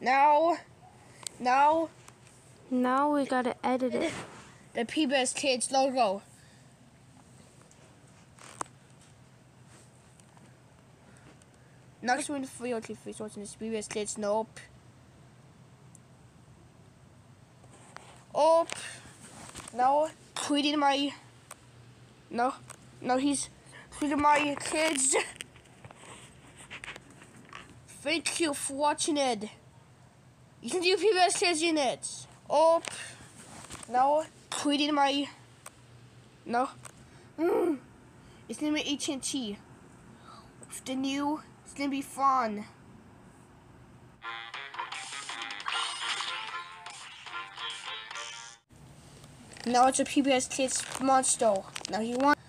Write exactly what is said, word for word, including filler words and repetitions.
Now, now, now we gotta edit it. The P B S Kids logo. Next one for your T V watching this P B S Kids. Nope. Oh, no, tweeting my. No, no, he's tweeting my kids. Thank you for watching it. You can do P B S Kids units. Oh, no, tweeting my. No, mm. It's gonna be H and T. With the new, it's gonna be fun. Now it's a P B S Kids monster. Now he wants.